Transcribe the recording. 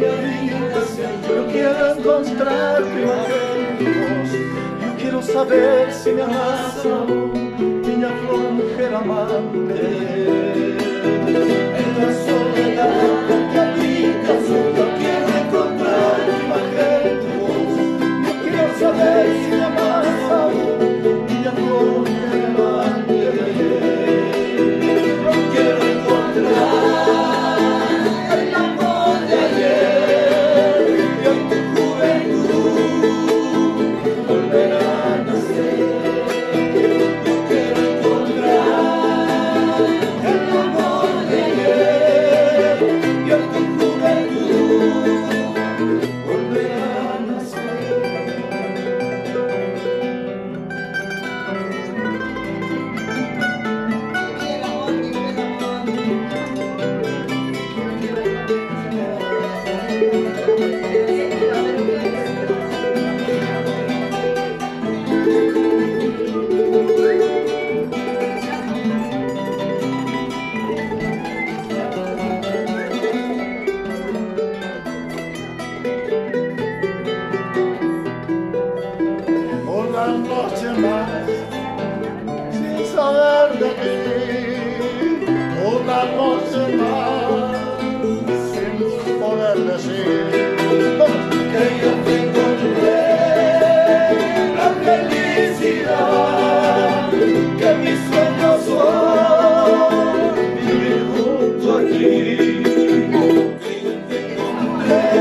me avisas. Yo quiero encontrar primavera. Yo quiero saber si me amas aún, niña flor, mujer amante. En la soledad que habitas, yo quiero encontrar primavera. Yo quiero saber si me amas aún, niña flor, mujer amante. Yo quiero encontrar el amor de ayer y en tu juventud volver a nacer. Yo quiero encontrar el amor de ayer y en tu juventud volver a nacer. Una noche más sin saber de ti, una noche más sin poder decir que yo te encontré la felicidad, que mis sueños son vivir junto a ti, que yo te encontré